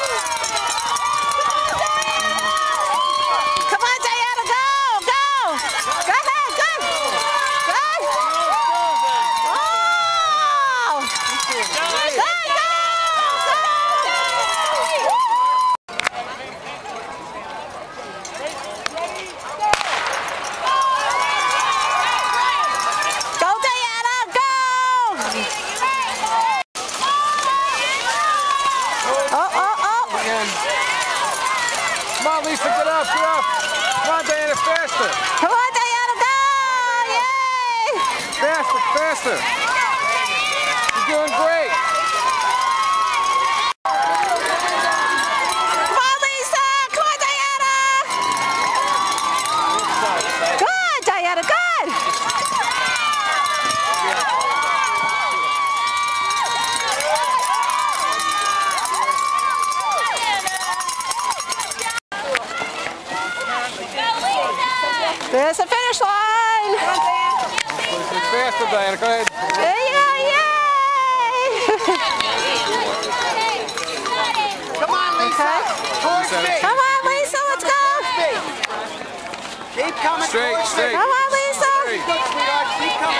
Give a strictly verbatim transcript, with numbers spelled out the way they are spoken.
Come on, Diana, go, go. Go ahead, good. Good. Oh. Good, go, go. Go, Diana, go. Oh, oh, oh. Come on, Lisa, get up, get up. Come on, Diana, faster. Come on, Diana, go. Yay. Faster, faster. You're doing great. Come on, Lisa. Come on, Diana. Good, Diana, good. There's the finish line. Faster, Diana, go ahead. There you go, yay! Come on, Lisa. Okay. Towards me. Come on, Lisa, let's go. Keep coming Straight, towards straight. me. Come on, Lisa. Very good, sweetheart. Keep coming.